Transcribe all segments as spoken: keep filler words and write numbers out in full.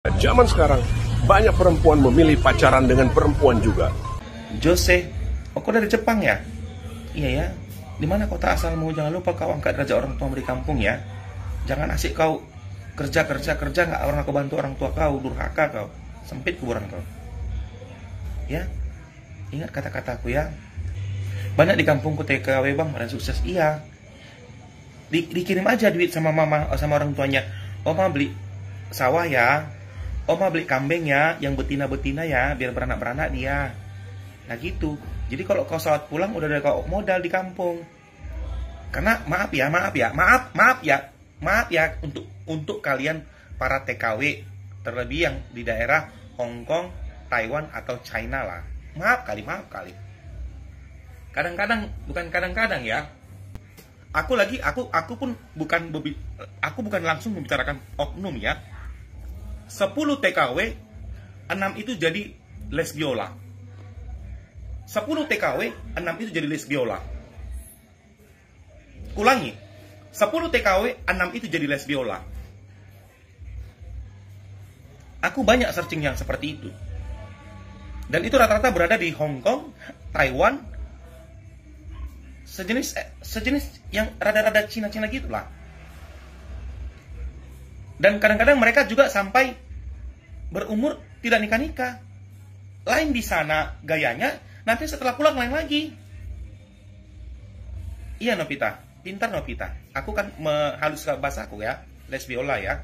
Zaman sekarang, banyak perempuan memilih pacaran dengan perempuan juga. Jose, oh, kau dari Jepang ya? Iya ya. Di mana kota asalmu? Jangan lupa kau angkat derajat orang tuamu di kampung ya. Jangan asik kau kerja kerja kerja nggak pernah kau bantu orang tua kau, durhaka kau, sempit kuburan kau. Ya, ingat kata-kataku ya. Banyak di kampungku T K W bang, ada sukses. Iya. Di, dikirim aja duit sama mama sama orang tuanya. Oma beli sawah ya. Oma beli kambing ya, yang betina-betina ya, biar beranak-beranak dia. Nah gitu. Jadi kalau kau sholat pulang udah ada kau modal di kampung. Karena maaf ya, maaf ya, maaf, maaf ya, maaf ya untuk untuk kalian para T K W, terlebih yang di daerah Hong Kong, Taiwan atau China lah. Maaf kali, maaf kali. Kadang-kadang, bukan kadang-kadang ya. Aku lagi, aku aku pun bukan aku bukan langsung membicarakan oknum ya. sepuluh T K W, enam itu jadi les biola. sepuluh T K W, enam itu jadi les biola. Ulangi, sepuluh T K W, enam itu jadi les biola. Aku banyak searching yang seperti itu. Dan itu rata-rata berada di Hong Kong, Taiwan, sejenis sejenis yang rada-rada Cina-Cina gitulah. Dan kadang-kadang mereka juga sampai berumur tidak nikah-nikah. Lain di sana gayanya, nanti setelah pulang lain lagi. Iya Novita, pintar Novita. Aku kan menghaluskan bahasaku ya, les biola ya.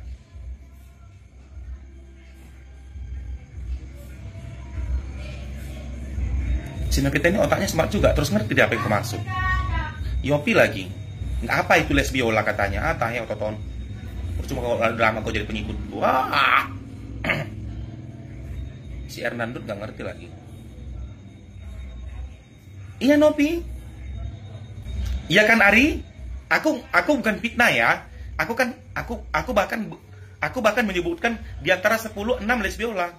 Si Novita ini otaknya smart juga, terus ngerti dia apa yang kumaksud. Yopi lagi, nggak apa itu les biola katanya, ah tanya ototon. Cuma kalau drama kau jadi pengikut. Wah. Si Hernando nggak ngerti lagi. Iya Nopi. Iya kan Ari? Aku aku bukan fitnah ya. Aku kan aku aku bahkan aku bahkan menyebutkan di antara sepuluh enam les biola.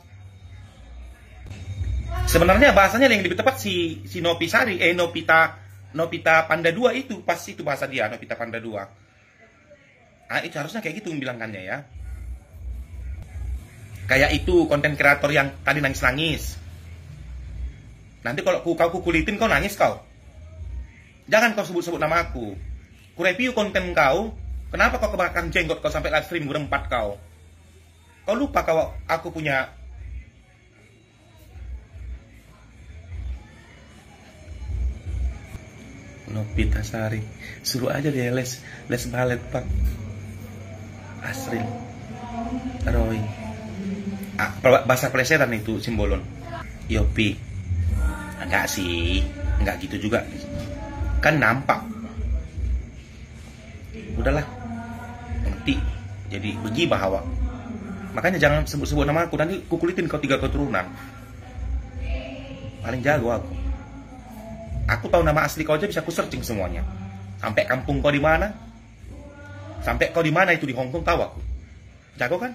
Sebenarnya bahasanya yang lebih tepat si si Nopi Sari eh Nopita Nopita Panda dua itu pas itu bahasa dia Nopita Panda dua. Ah, itu harusnya kayak gitu membilangkannya ya. Kayak itu konten kreator yang tadi nangis-nangis. Nanti kalau ku, kau kukulitin kau nangis kau. Jangan kau sebut-sebut nama aku. Ku review konten kau. Kenapa kau kebakar jenggot kau sampai live stream berempat kau? Kau lupa kalau aku punya Nopita Sari. Suruh aja dia les les balet pak. Asrin, Roy, ah, bahasa plesetan itu simbolon. Yopi, enggak sih, enggak gitu juga. Kan nampak. Udahlah, nanti jadi begibah awak. Makanya jangan sebut-sebut nama aku, nanti kukulitin kau tiga keturunan. Paling jago aku. Aku tahu nama asli kau aja bisa aku searching semuanya. Sampai kampung kau di mana? Sampai kau di mana itu di Hong Kong tahu aku. Jago kan?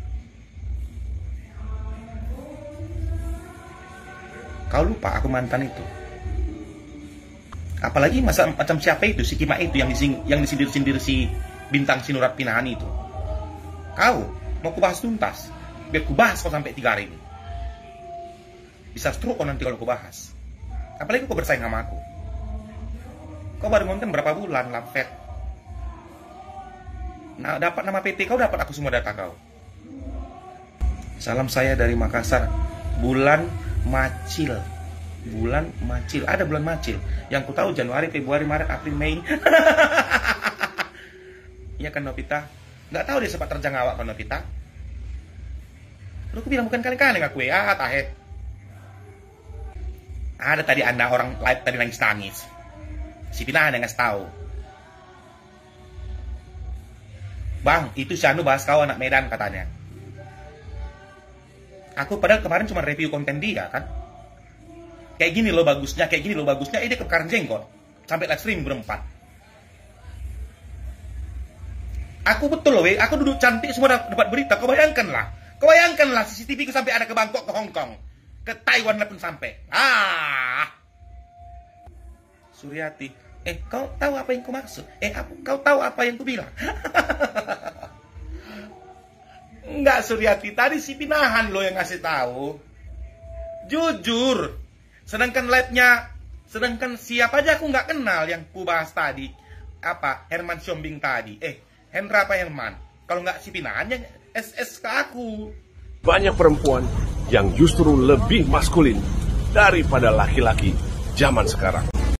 Kau lupa aku mantan itu. Apalagi masa macam siapa itu si Kima itu yang dising, yang disindir-sindir si Bintang Sinurat Pinahan itu. Kau mau kubahas tuntas. Biar kubahas kau sampai tiga hari ini. Bisa stroke kau nanti kalau kubahas. Apalagi kau bersaing sama aku. Kau baru ngonten berapa bulan lampet. Nah, dapat nama P T kau, dapat aku semua data kau. Salam saya dari Makassar. Bulan Macil. Bulan Macil. Ada bulan Macil. Yang ku tahu Januari, Februari, Maret, April, Mei. Iya kan Novita? Nggak tahu dia sempat terjang awak kan Novita? Lu aku bilang bukan kali-kali ngaku ya, tahe. Ada tadi anda orang live tadi nangis-nangis. Si Pina ada ngasih tahu. Bang, itu si Anu bahas kau anak Medan katanya. Aku padahal kemarin cuma review konten dia kan. Kayak gini loh bagusnya, kayak gini loh bagusnya. Eh dia kebakaran jenggot. Sampai live stream berempat. Aku betul loh, we. Aku duduk cantik semua dapat berita. Kau bayangkan lah. Kau bayangkan lah C C T V ku sampai ada ke Bangkok, ke Hong Kong. Ke Taiwan pun sampai. Ah. Suryati. Eh, kau tahu apa yang ku maksud? Eh, aku, kau tahu apa yang ku bilang? Enggak, Suryati, tadi si Pinahan lo yang ngasih tahu. Jujur. Sedangkan live-nya, sedangkan siapa aja aku nggak kenal yang ku bahas tadi. Apa? Herman Siombing tadi. Eh, Hendra apa Herman? Kalau nggak si Pinahan yang S S ke aku. Banyak perempuan yang justru lebih maskulin daripada laki-laki zaman sekarang.